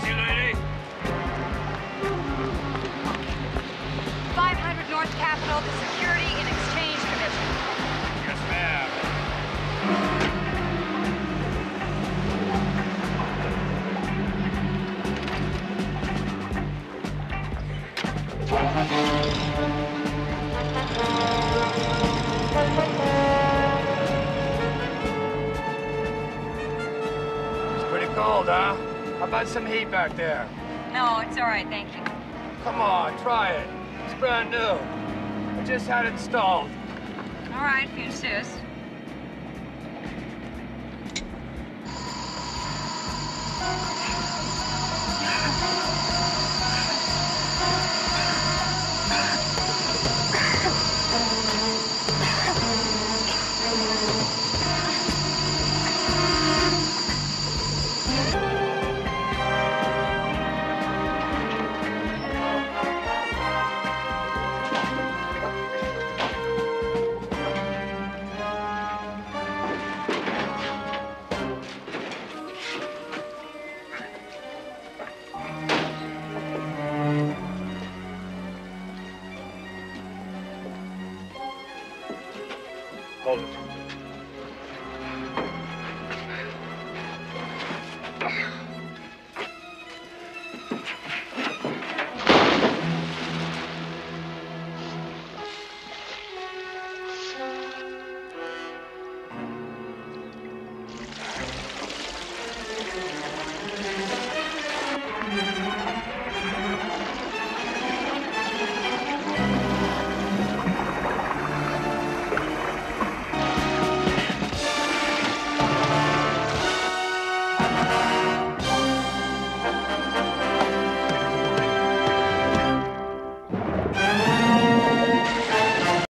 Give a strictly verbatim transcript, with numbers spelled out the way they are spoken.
taxi, lady? five hundred North Capitol, the Security and Exchange Commission. Yes, ma'am. It's pretty cold, huh? How about some heat back there? No, it's all right, thank you. Come on, try it. It's brand new. I just had it installed. All right, if you insist. Come